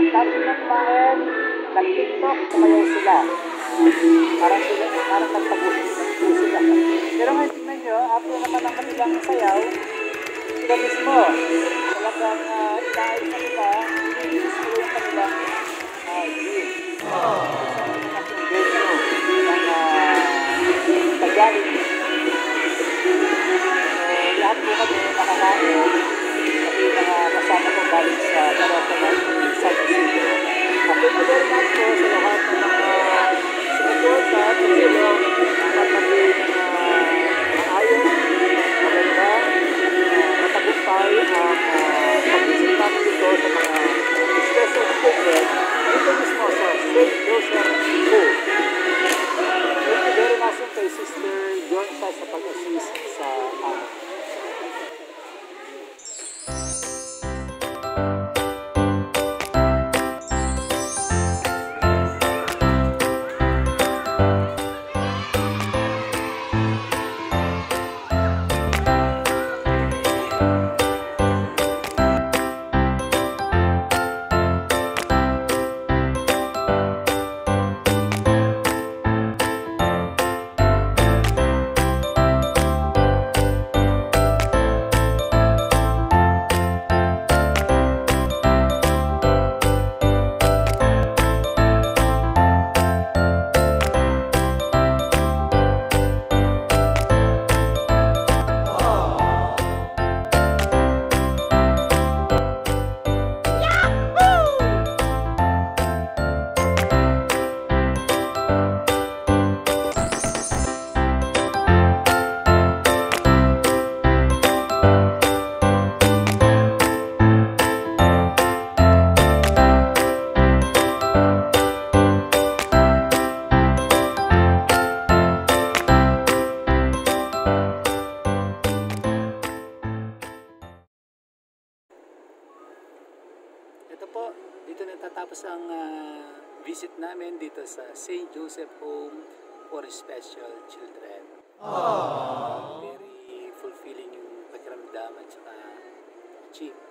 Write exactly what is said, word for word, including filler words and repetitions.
Tapos na kumain, nag-tiktok, kumayaw sila. Uh, parang sila, parang nagtabusin sila. Pero ngayon tingnan nyo, after naman ang kanilang sayaw, sila mismo, talagang uh, inaayos na nila, iniinis nila yung kanilang uh, gym. Isa na naman yung venue ng uh, Tagalog. So, lahat po kami nakakain, pati mga kasama ko galing sa Tarapanan, San Isidro. Thank you very much po sa lahat ng mga sumuporta at sila dapat maging maayos, maganda, matagumpay ang pag-isip namin dito sa mga special children dito mismo sa Saint Joseph School. Thank you very much kay Sister Jonsa sa pag-assist sa amin. Ito po, dito natatapos ang uh, visit namin dito sa Saint Joseph Home for Special Children. Aww. Very fulfilling yung pakiramdam at saka achieve.